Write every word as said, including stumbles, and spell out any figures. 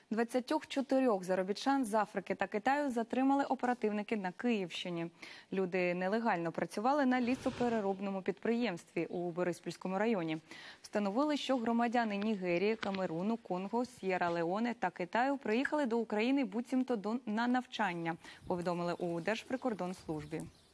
двадцять чотири заробітчан з Африки та Китаю затримали оперативники на Київщині. Люди нелегально працювали на лісопереробному підприємстві у Бориспільському районі. Встановили, що громадяни Нігерії, Камеруну, Конго, С'єра-Леоне та Китаю приїхали до України буцімто на навчання, повідомили у Держприкордонслужбі.